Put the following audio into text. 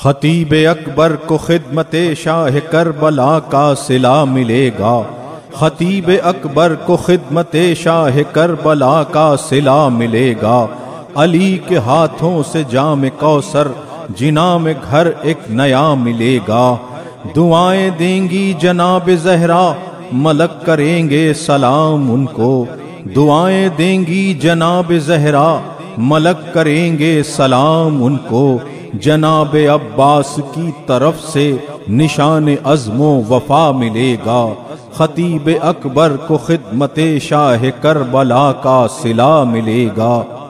खतीब अकबर को खिदमत शाह करबला का सिला मिलेगा। खतीब अकबर को खिदमत शाह करबला का सिला मिलेगा। अली के हाथों से जाम कौसर जिना में घर एक नया मिलेगा। दुआएं देंगी जनाब ज़हरा मलक करेंगे सलाम उनको। दुआएं देंगी जनाब ज़हरा मलक करेंगे सलाम उनको। जनाब अब्बास की तरफ से निशान अज़्मो वफा मिलेगा। खतीब अकबर को खिदमत शाह करबला का सिला मिलेगा।